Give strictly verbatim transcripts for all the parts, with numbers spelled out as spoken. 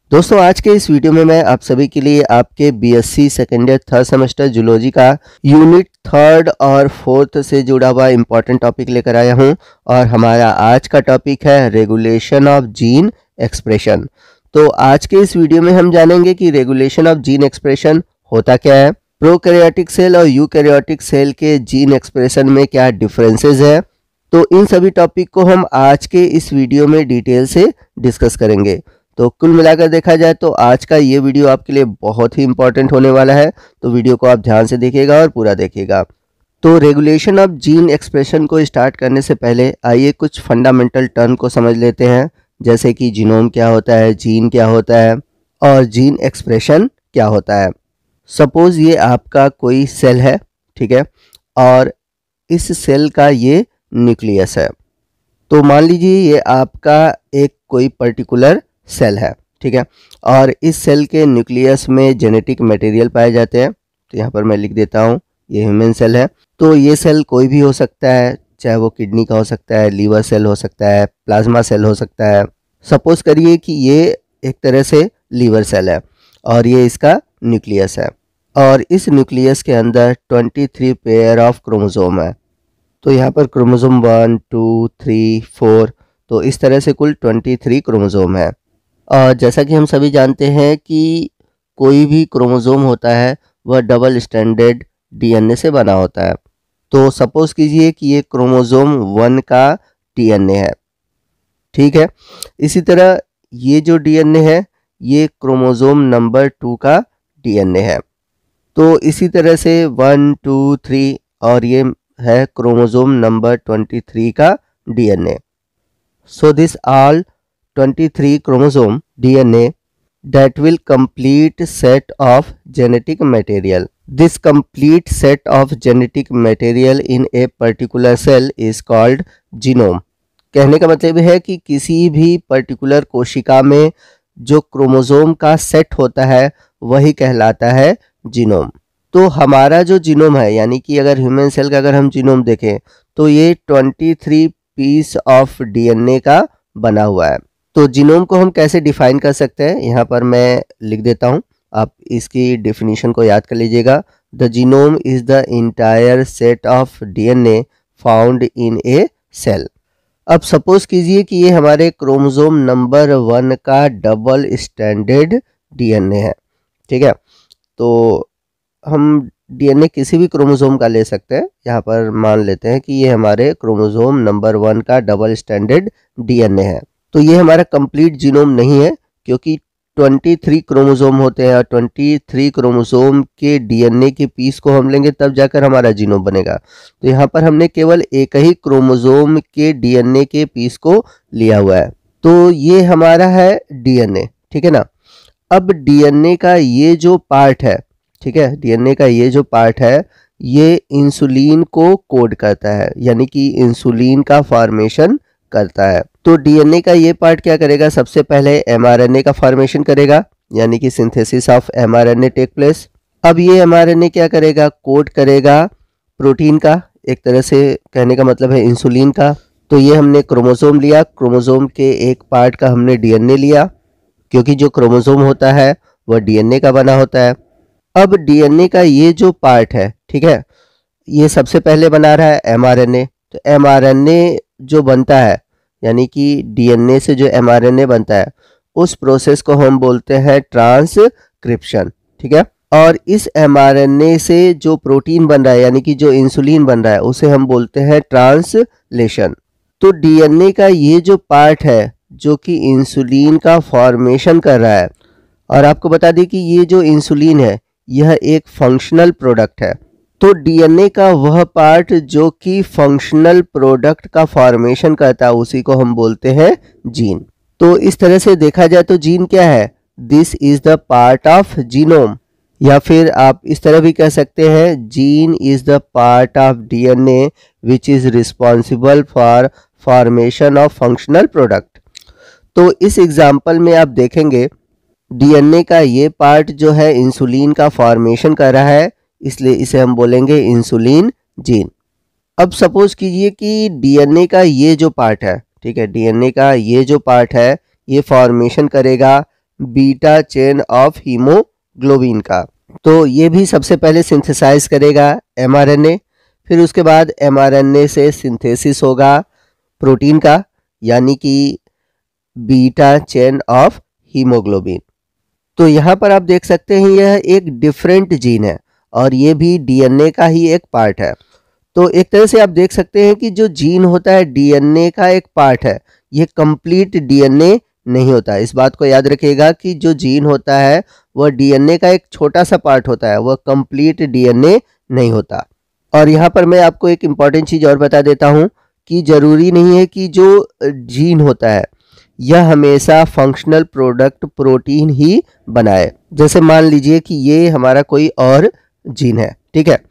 दोस्तों आज के इस वीडियो में मैं आप सभी के लिए आपके BSc second year third semester zoology का यूनिट थर्ड और फोर्थ से जुड़ा हुआ इम्पोर्टेंट टॉपिक लेकर आया हूं और हमारा आज का टॉपिक है रेगुलेशन ऑफ जीन एक्सप्रेशन। तो आज के इस वीडियो में हम जानेंगे कि रेगुलेशन ऑफ जीन एक्सप्रेशन होता क्या है, प्रोकैरियोटिक सेल और यूकैरियोटिक सेल के जीन एक्सप्रेशन में क्या डिफरेंसेस है। तो इन सभी टॉपिक को हम आज के इस वीडियो में डिटेल से डिस्कस करेंगे। तो कुल मिलाकर देखा जाए तो आज का ये वीडियो आपके लिए बहुत ही इंपॉर्टेंट होने वाला है, तो वीडियो को आप ध्यान से देखिएगा और पूरा देखिएगा। तो रेगुलेशन ऑफ जीन एक्सप्रेशन को स्टार्ट करने से पहले आइए कुछ फंडामेंटल टर्म को समझ लेते हैं, जैसे कि जीनोम क्या होता है, जीन क्या होता है और जीन एक्सप्रेशन क्या होता है। सपोज ये आपका कोई सेल है, ठीक है, और इस सेल का ये न्यूक्लियस है। तो मान लीजिए ये आपका एक कोई पर्टिकुलर सेल है, ठीक है, और इस सेल के न्यूक्लियस में जेनेटिक मटेरियल पाए जाते हैं। तो यहाँ पर मैं लिख देता हूँ ये ह्यूमन सेल है। तो ये सेल कोई भी हो सकता है, चाहे वो किडनी का हो सकता है, लीवर सेल हो सकता है, प्लाज्मा सेल हो सकता है। सपोज करिए कि ये एक तरह से लीवर सेल है और ये इसका न्यूक्लियस है और इस न्यूक्लियस के अंदर तेईस पेयर ऑफ क्रोमोसोम है। तो यहाँ पर chromosome one two three four, तो इस तरह से कुल तेईस क्रोमोसोम है। और जैसा कि हम सभी जानते हैं कि कोई भी क्रोमोसोम होता है वह डबल स्टैंडर्ड डीएनए से बना होता है। तो सपोज कीजिए कि ये क्रोमोसोम वन का डीएनए है, ठीक है। इसी तरह ये जो डीएनए है ये क्रोमोसोम नंबर टू का डीएनए है। तो इसी तरह से वन टू थ्री और ये है क्रोमोसोम नंबर तेईस का DNA. So this all twenty-three chromosome D N A that will complete set of genetic material. This complete set of genetic material in a particular cell is called genome. कहने का मतलब है कि किसी भी particular कोशिका में जो क्रोमोसोम का सेट होता है वही कहलाता है जीनोम। तो हमारा जो जीनोम है, यानी कि अगर ह्यूमन सेल का अगर हम जीनोम देखें तो ये तेईस पीस ऑफ डीएनए का बना हुआ है। तो जीनोम को हम कैसे डिफाइन कर सकते हैं, यहाँ पर मैं लिख देता हूँ, आप इसकी डेफिनेशन को याद कर लीजिएगा। The genome is the entire set of DNA found in a cell. अब सपोज कीजिए कि ये हमारे क्रोमोसोम नंबर वन का डबल स्टैंडर्ड डीएनए है, ठीक है। तो हम डीएनए किसी भी क्रोमोसोम का ले सकते हैं। यहाँ पर मान लेते हैं कि ये हमारे क्रोमोसोम नंबर वन का डबल स्टैंडर्ड डीएनए है। तो ये हमारा कंप्लीट जीनोम नहीं है, क्योंकि तेईस क्रोमोसोम होते हैं और तेईस क्रोमोसोम के डीएनए के पीस को हम लेंगे तब जाकर हमारा जीनोम बनेगा। तो यहाँ पर हमने केवल एक ही क्रोमोसोम के डीएनए के पीस को लिया हुआ है। तो ये हमारा है डीएनए, ठीक है ना। अब डीएनए का ये जो पार्ट है, ठीक है, डीएनए का ये जो पार्ट है ये इंसुलिन को कोड करता है, यानी कि इंसुलिन का फॉर्मेशन करता है। तो डीएनए का ये पार्ट क्या करेगा, सबसे पहले एमआरएनए का फॉर्मेशन करेगा, यानी कि synthesis of mRNA take place. अब ये एमआरएनए क्या करेगा, कोड करेगा प्रोटीन का, एक तरह से कहने का मतलब है इंसुलिन का। तो ये हमने क्रोमोसोम लिया, क्रोमोसोम के एक पार्ट का हमने डीएनए लिया, क्योंकि जो क्रोमोसोम होता है वह डीएनए का बना होता है। अब डीएनए का ये जो पार्ट है, ठीक है, ये सबसे पहले बना रहा है एमआरएनए। तो एमआरएनए जो बनता है, यानी कि डीएनए से जो एमआरएनए बनता है, उस प्रोसेस को हम बोलते हैं ट्रांसक्रिप्शन, ठीक है। और इस एमआरएनए से जो प्रोटीन बन रहा है, यानी कि जो इंसुलिन बन रहा है, उसे हम बोलते हैं ट्रांसलेशन। तो डीएनए का ये जो पार्ट है जो कि इंसुलिन का फॉर्मेशन कर रहा है, और आपको बता दें कि ये जो इंसुलिन है यह एक फंक्शनल प्रोडक्ट है। तो डीएनए का वह पार्ट जो कि फंक्शनल प्रोडक्ट का फॉर्मेशन करता है उसी को हम बोलते हैं जीन। तो इस तरह से देखा जाए तो जीन क्या है, this is the part of genome, या फिर आप इस तरह भी कह सकते हैं gene is the part of DNA which is responsible for formation of functional product. तो इस एग्जाम्पल में आप देखेंगे डीएनए का ये पार्ट जो है इंसुलिन का फॉर्मेशन कर रहा है, इसलिए इसे हम बोलेंगे इंसुलिन जीन। अब सपोज कीजिए कि डीएनए का ये जो पार्ट है, ठीक है, डीएनए का ये जो पार्ट है ये फॉर्मेशन करेगा बीटा चेन ऑफ हीमोग्लोबिन का। तो ये भी सबसे पहले सिंथेसाइज करेगा एमआरएनए, फिर उसके बाद एमआरएनए से सिंथेसिस होगा प्रोटीन का, यानी कि बीटा चेन ऑफ हीमोग्लोबिन। तो यहाँ पर आप देख सकते हैं यह एक डिफरेंट जीन है और ये भी डीएनए का ही एक पार्ट है। तो एक तरह से आप देख सकते हैं कि जो जीन होता है डीएनए का एक पार्ट है, ये कंप्लीट डीएनए नहीं होता। इस बात को याद रखिएगा कि जो जीन होता है वह डीएनए का एक छोटा सा पार्ट होता है, वह कंप्लीट डीएनए नहीं होता। और यहाँ पर मैं आपको एक इम्पॉर्टेंट चीज़ और बता देता हूँ कि ज़रूरी नहीं है कि जो जीन होता है यह हमेशा फंक्शनल प्रोडक्ट प्रोटीन ही बनाए। जैसे मान लीजिए कि ये हमारा कोई और जीन है, ठीक है।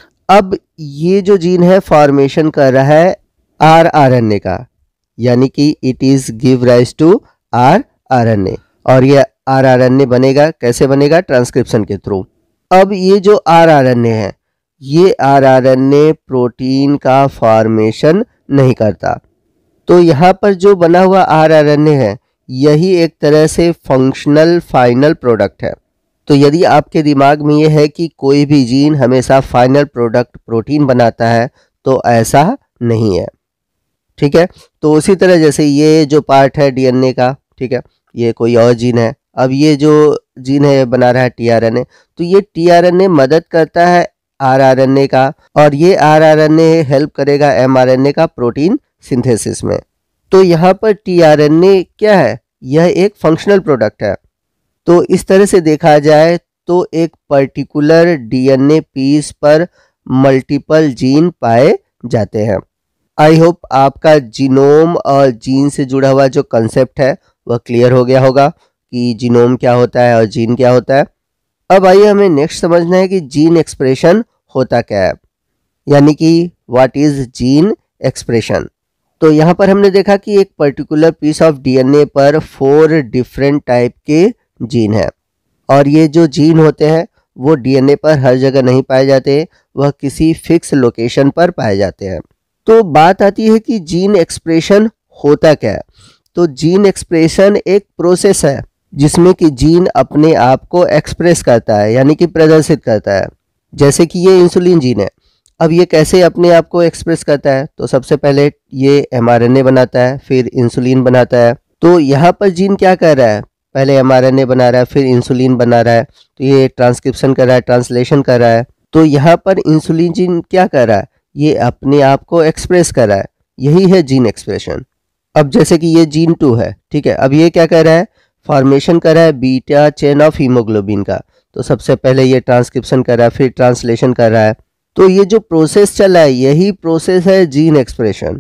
अब ये जो जीन है फॉर्मेशन कर रहा है आर आर एन ए का, यानी कि it is give rise to R R N A, और ये आर आर एन ए बनेगा, कैसे बनेगा? ट्रांसक्रिप्शन के थ्रू। अब ये जो आर आर एन ए है, ये R R N A protein का फॉर्मेशन नहीं करता। तो यहाँ पर जो बना हुआ आर आर एन ए है यही एक तरह से फंक्शनल फाइनल प्रोडक्ट है। तो यदि आपके दिमाग में ये है कि कोई भी जीन हमेशा फाइनल प्रोडक्ट प्रोटीन बनाता है, तो ऐसा नहीं है, ठीक है। तो उसी तरह जैसे ये जो पार्ट है डीएनए का, ठीक है, ये कोई और जीन है। अब ये जो जीन है बना रहा है टीआरएनए, तो ये टीआरएनए मदद करता है आरआरएनए का, और ये आरआरएनए हेल्प करेगा एमआरएनए का प्रोटीन सिंथेसिस में। तो यहाँ पर टीआरएनए क्या है? यह एक फंक्शनल प्रोडक्ट है। तो इस तरह से देखा जाए तो एक पर्टिकुलर डीएनए पीस पर मल्टीपल जीन पाए जाते हैं। आई होप आपका जीनोम और जीन से जुड़ा हुआ जो कंसेप्ट है वह क्लियर हो गया होगा कि जीनोम क्या होता है और जीन क्या होता है। अब आइए हमें नेक्स्ट समझना है कि जीन एक्सप्रेशन होता क्या है, यानी कि व्हाट इज जीन एक्सप्रेशन। तो यहाँ पर हमने देखा कि एक पर्टिकुलर पीस ऑफ डीएनए पर फोर डिफरेंट टाइप के जीन है, और ये जो जीन होते हैं वो डीएनए पर हर जगह नहीं पाए जाते, वह किसी फिक्स लोकेशन पर पाए जाते हैं। तो बात आती है कि जीन एक्सप्रेशन होता क्या है। तो जीन एक्सप्रेशन एक प्रोसेस है जिसमें कि जीन अपने आप को एक्सप्रेस करता है, यानी कि प्रदर्शित करता है। जैसे कि ये इंसुलिन जीन है, अब ये कैसे अपने आप को एक्सप्रेस करता है? तो सबसे पहले ये एमआरएनए बनाता है, फिर इंसुलिन बनाता है। तो यहाँ पर जीन क्या कर रहा है? पहले एमआरएनए बना रहा है, फिर इंसुलिन बना रहा है, तो ये ट्रांसक्रिप्शन कर रहा है, ट्रांसलेशन कर रहा है। तो यहाँ पर इंसुलिन जीन क्या कर रहा है? ये अपने आप को एक्सप्रेस कर रहा है, यही है जीन एक्सप्रेशन। अब जैसे कि ये जीन टू है, ठीक है, अब ये क्या कर रहा है? फॉर्मेशन कर रहा है बीटा चेन ऑफ हीमोग्लोबिन का। तो सबसे पहले ये ट्रांसक्रिप्शन कर रहा है, फिर ट्रांसलेशन कर रहा है। तो ये जो प्रोसेस चल रहा है यही प्रोसेस है जीन एक्सप्रेशन।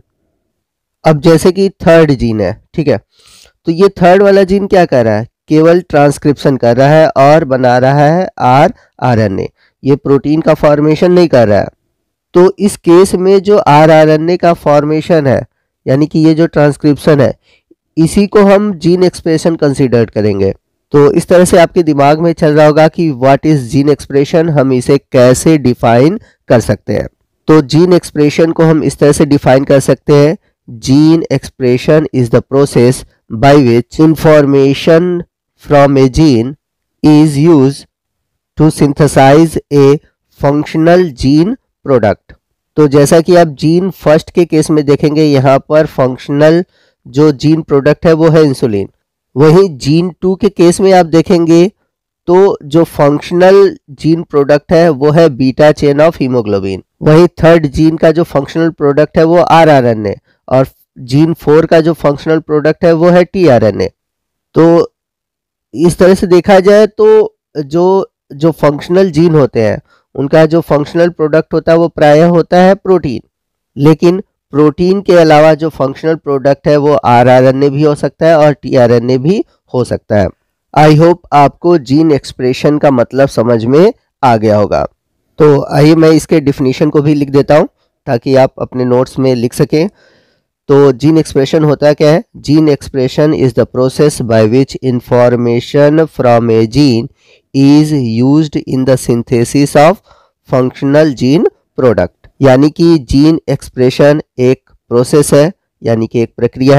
अब जैसे कि थर्ड जीन है, ठीक है, तो ये थर्ड वाला जीन क्या कर रहा है? केवल ट्रांसक्रिप्शन कर रहा है और बना रहा है आर आर एन ए, ये प्रोटीन का फॉर्मेशन नहीं कर रहा है। तो इस केस में जो आर आर एन ए का फॉर्मेशन है, यानी कि ये जो ट्रांसक्रिप्शन है, इसी को हम जीन एक्सप्रेशन कंसीडर करेंगे। तो इस तरह से आपके दिमाग में चल रहा होगा कि व्हाट इज जीन एक्सप्रेशन, हम इसे कैसे डिफाइन कर सकते हैं। तो जीन एक्सप्रेशन को हम इस तरह से डिफाइन कर सकते हैं, gene expression is the process by which information from a gene is used to synthesize a functional gene product. तो जैसा कि आप जीन फर्स्ट के केस में देखेंगे, यहाँ पर फंक्शनल जो जीन प्रोडक्ट है वो है इंसुलिन। वहीं जीन टू के केस में आप देखेंगे तो जो फंक्शनल जीन प्रोडक्ट है वो है बीटा चेन ऑफ हीमोग्लोबिन। वहीं थर्ड जीन का जो फंक्शनल प्रोडक्ट है वो आर आर एन ए, और जीन फोर का जो फंक्शनल प्रोडक्ट है वो है टी आर एन ए। तो इस तरह से देखा जाए तो जो जो फंक्शनल जीन होते हैं उनका जो फंक्शनल प्रोडक्ट होता है वो प्रायः होता है प्रोटीन, लेकिन प्रोटीन के अलावा जो फंक्शनल प्रोडक्ट है वो आर आर एन ए भी हो सकता है और टी आर एन ए भी हो सकता है। आई होप आपको जीन एक्सप्रेशन का मतलब समझ में आ गया होगा। तो आइए मैं इसके डिफिनीशन को भी लिख देता हूँ ताकि आप अपने नोट्स में लिख सकें। तो जीन एक्सप्रेशन होता क्या है? Gene expression is the process by which information from a gene is used in the synthesis of functional gene product. यानी कि जीन एक्सप्रेशन एक प्रोसेस है, यानी कि एक प्रक्रिया है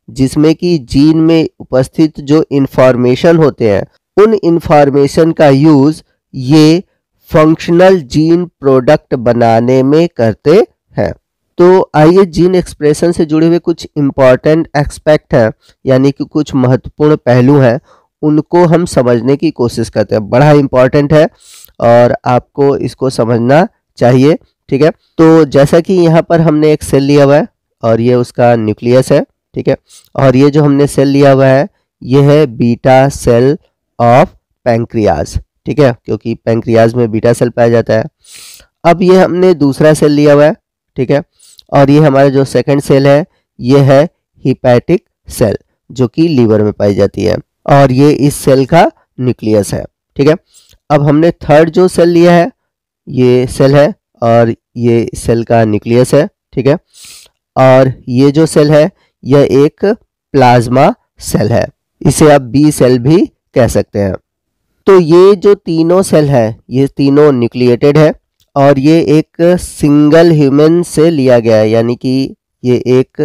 जिसमें कि जीन में उपस्थित जो इन्फॉर्मेशन होते हैं उन इन्फॉर्मेशन का यूज ये फंक्शनल जीन प्रोडक्ट बनाने में करते हैं। तो आइए जीन एक्सप्रेशन से जुड़े हुए कुछ इम्पॉर्टेंट एस्पेक्ट हैं, यानी कि कुछ महत्वपूर्ण पहलू हैं, उनको हम समझने की कोशिश करते हैं। बड़ा इम्पॉर्टेंट है और आपको इसको समझना चाहिए, ठीक है। तो जैसा कि यहाँ पर हमने एक सेल लिया हुआ है और ये उसका न्यूक्लियस है, ठीक है, और ये जो हमने सेल लिया हुआ है ये है बीटा सेल ऑफ पैंक्रियाज, ठीक है, क्योंकि पैंक्रियाज में बीटा सेल पाया जाता है। अब ये हमने दूसरा सेल लिया हुआ है, ठीक है, और ये हमारा जो सेकंड सेल है ये है हिपैटिक सेल जो कि लीवर में पाई जाती है, और ये इस सेल का न्यूक्लियस है, ठीक है। अब हमने थर्ड जो सेल लिया है ये सेल है और ये सेल का न्यूक्लियस है, ठीक है, और ये जो सेल है यह एक प्लाज्मा सेल है, इसे आप बी सेल भी कह सकते हैं। तो ये जो तीनों सेल है ये तीनों न्यूक्लिएटेड है और ये एक सिंगल ह्यूमन से लिया गया है, यानी कि ये एक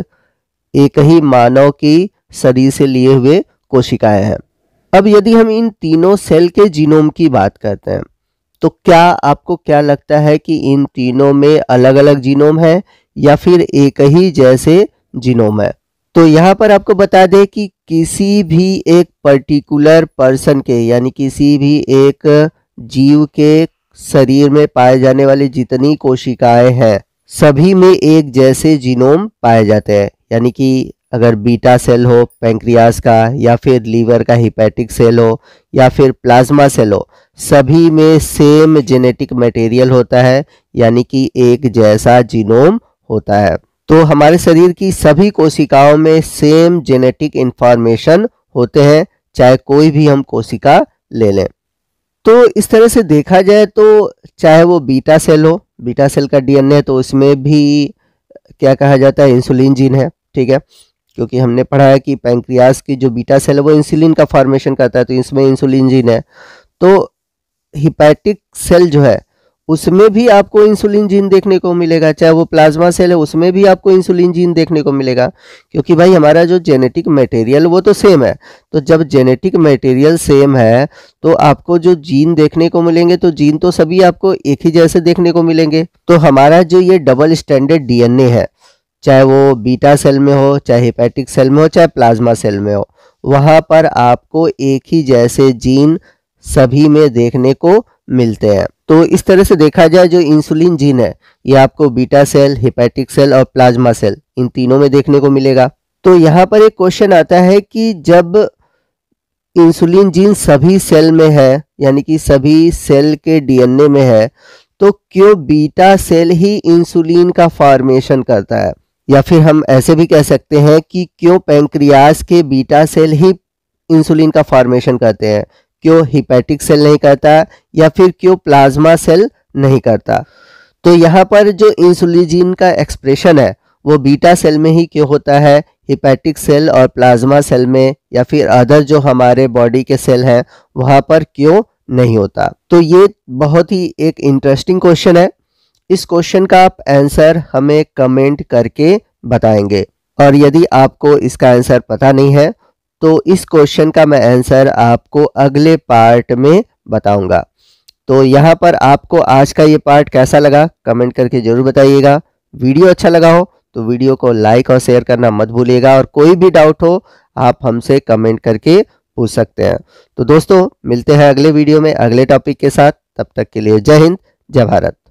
एक ही मानव की शरीर से लिए हुए कोशिकाएं हैं। अब यदि हम इन तीनों सेल के जीनोम की बात करते हैं तो क्या आपको क्या लगता है कि इन तीनों में अलग अलग जीनोम है या फिर एक ही जैसे जीनोम है? तो यहाँ पर आपको बता दें कि किसी भी एक पर्टिकुलर पर्सन के, यानी किसी भी एक जीव के शरीर में पाए जाने वाली जितनी कोशिकाएं हैं सभी में एक जैसे जीनोम पाए जाते हैं, यानी कि अगर बीटा सेल हो पैंक्रियाज का या फिर लीवर का हिपैटिक सेल हो या फिर प्लाज्मा सेल हो, सभी में सेम जेनेटिक मटेरियल होता है, यानी कि एक जैसा जीनोम होता है। तो हमारे शरीर की सभी कोशिकाओं में सेम जेनेटिक इंफॉर्मेशन होते हैं, चाहे कोई भी हम कोशिका ले लें। तो इस तरह से देखा जाए तो चाहे वो बीटा सेल हो, बीटा सेल का डीएनए है तो इसमें भी क्या कहा जाता है, इंसुलिन जीन है, ठीक है, क्योंकि हमने पढ़ा है कि पैंक्रियाज की जो बीटा सेल है वो इंसुलिन का फॉर्मेशन करता है, तो इसमें इंसुलिन जीन है। तो हिपैटिक सेल जो है उसमें भी आपको इंसुलिन जीन देखने को मिलेगा, चाहे वो प्लाज्मा सेल है उसमें भी आपको इंसुलिन जीन देखने को मिलेगा, क्योंकि भाई हमारा जो जेनेटिक मटेरियल वो तो सेम है। तो जब जेनेटिक मटेरियल सेम है तो आपको जो जीन देखने को मिलेंगे तो जीन तो सभी आपको एक ही जैसे देखने को मिलेंगे। तो हमारा जो ये डबल स्टैंडर्ड डीएनए है, चाहे वो बीटा सेल में हो, चाहे हिपैटिक सेल में हो, चाहे प्लाज्मा सेल में हो, वहाँ पर आपको एक ही जैसे जीन सभी में देखने को मिलते हैं। तो इस तरह से देखा जाए जो इंसुलिन जीन है ये आपको बीटा सेल, हिपैटिक सेल और प्लाज्मा सेल इन तीनों में देखने को मिलेगा। तो यहाँ पर एक क्वेश्चन आता है कि जब इंसुलिन जीन सभी सेल में है, यानी कि सभी सेल के डीएनए में है, तो क्यों बीटा सेल ही इंसुलिन का फॉर्मेशन करता है? या फिर हम ऐसे भी कह सकते हैं कि क्यों पैंक्रियाज के बीटा सेल ही इंसुलिन का फॉर्मेशन करते हैं, क्यों हिपैटिक सेल नहीं करता, या फिर क्यों प्लाज्मा सेल नहीं करता? तो यहाँ पर जो इंसुलिन जीन का एक्सप्रेशन है वो बीटा सेल में ही क्यों होता है, हिपैटिक सेल और प्लाज्मा सेल में या फिर अदर जो हमारे बॉडी के सेल हैं वहाँ पर क्यों नहीं होता? तो ये बहुत ही एक इंटरेस्टिंग क्वेश्चन है। इस क्वेश्चन का आप आंसर हमें कमेंट करके बताएंगे, और यदि आपको इसका आंसर पता नहीं है तो इस क्वेश्चन का मैं आंसर आपको अगले पार्ट में बताऊंगा। तो यहाँ पर आपको आज का ये पार्ट कैसा लगा कमेंट करके जरूर बताइएगा। वीडियो अच्छा लगा हो तो वीडियो को लाइक और शेयर करना मत भूलिएगा, और कोई भी डाउट हो आप हमसे कमेंट करके पूछ सकते हैं। तो दोस्तों मिलते हैं अगले वीडियो में अगले टॉपिक के साथ, तब तक के लिए जय हिंद जय भारत।